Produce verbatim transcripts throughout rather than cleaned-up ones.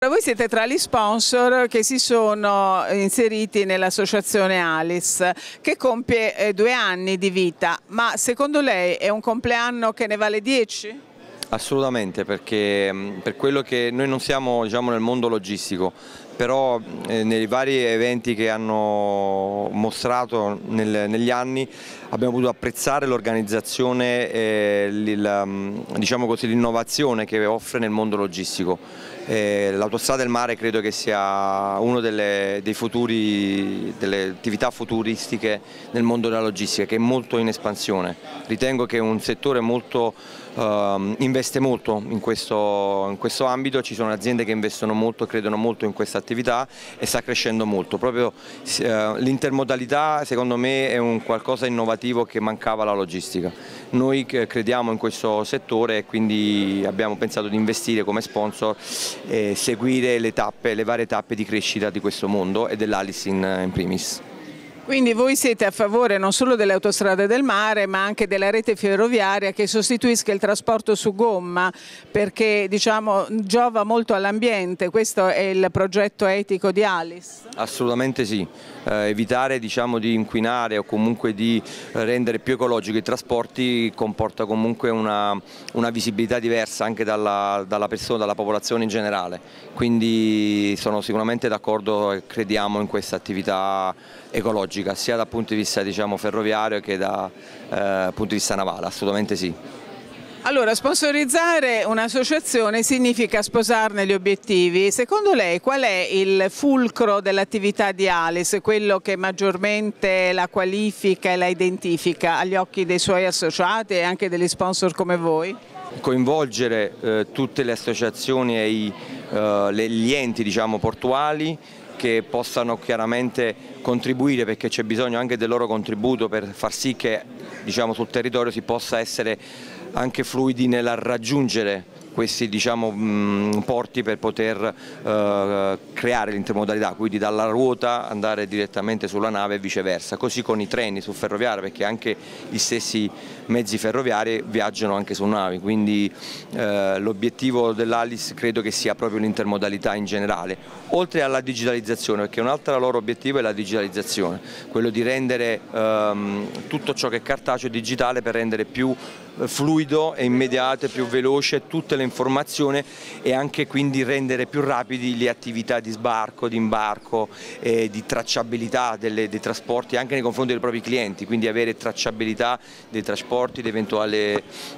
Voi siete tra gli sponsor che si sono inseriti nell'associazione Alice, che compie eh, due anni di vita, ma secondo lei è un compleanno che ne vale dieci? Assolutamente, perché per quello che noi non siamo, diciamo, nel mondo logistico, però eh, nei vari eventi che hanno mostrato nel, negli anni abbiamo potuto apprezzare l'organizzazione e diciamo così, l'innovazione che offre nel mondo logistico. Eh, L'autostrada del mare credo che sia una delle, dei futuri, delle attività futuristiche nel mondo della logistica, che è molto in espansione. Ritengo che è un settore molto, eh, investe molto in questo, in questo ambito, ci sono aziende che investono molto, credono molto in questa attività e sta crescendo molto. Proprio eh, l'intermodalità secondo me è un qualcosa innovativo che mancava alla logistica. Noi crediamo in questo settore e quindi abbiamo pensato di investire come sponsor e seguire le, tappe, le varie tappe di crescita di questo mondo e dell'Alice in, in primis. Quindi voi siete a favore non solo delle autostrade del mare ma anche della rete ferroviaria che sostituisca il trasporto su gomma, perché diciamo giova molto all'ambiente. Questo è il progetto etico di Alice? Assolutamente sì, eh, evitare diciamo, di inquinare o comunque di rendere più ecologici i trasporti comporta comunque una, una visibilità diversa anche dalla, dalla persona, dalla popolazione in generale, quindi sono sicuramente d'accordo e crediamo in questa attività ecologica sia dal punto di vista diciamo, ferroviario che dal eh, punto di vista navale, assolutamente sì. Allora, sponsorizzare un'associazione significa sposarne gli obiettivi. Secondo lei qual è il fulcro dell'attività di Alice, quello che maggiormente la qualifica e la identifica agli occhi dei suoi associati e anche degli sponsor come voi? Coinvolgere eh, tutte le associazioni e i, eh, le, gli enti diciamo, portuali che possano chiaramente contribuire, perché c'è bisogno anche del loro contributo per far sì che diciamo, sul territorio si possa essere anche fluidi nel raggiungere questi diciamo, mh, porti per poter eh, creare l'intermodalità, quindi dalla ruota andare direttamente sulla nave e viceversa, così con i treni sul ferroviario, perché anche gli stessi mezzi ferroviari viaggiano anche su navi, quindi eh, l'obiettivo dell'Alice credo che sia proprio l'intermodalità in generale, oltre alla digitalizzazione, perché un altro loro obiettivo è la digitalizzazione, quello di rendere ehm, tutto ciò che è cartaceo digitale per rendere più fluido e immediato e più veloce tutte le informazioni e anche quindi rendere più rapidi le attività di sbarco, di imbarco e di tracciabilità delle, dei trasporti anche nei confronti dei propri clienti, quindi avere tracciabilità dei trasporti, di eventuale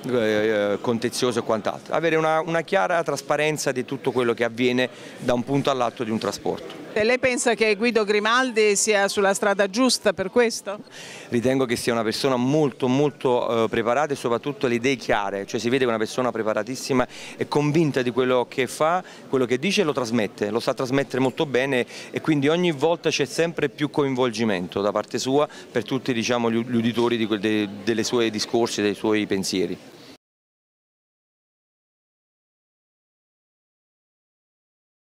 eh, contenzioso e quant'altro, avere una, una chiara trasparenza di tutto quello che avviene da un punto all'altro di un trasporto. E lei pensa che Guido Grimaldi sia sulla strada giusta per questo? Ritengo che sia una persona molto molto eh, preparata e soprattutto le idee chiare, cioè si vede che è una persona preparatissima e convinta di quello che fa, quello che dice e lo trasmette, lo sa trasmettere molto bene e quindi ogni volta c'è sempre più coinvolgimento da parte sua per tutti diciamo, gli uditori di, de, delle sue discorsi, dei suoi pensieri.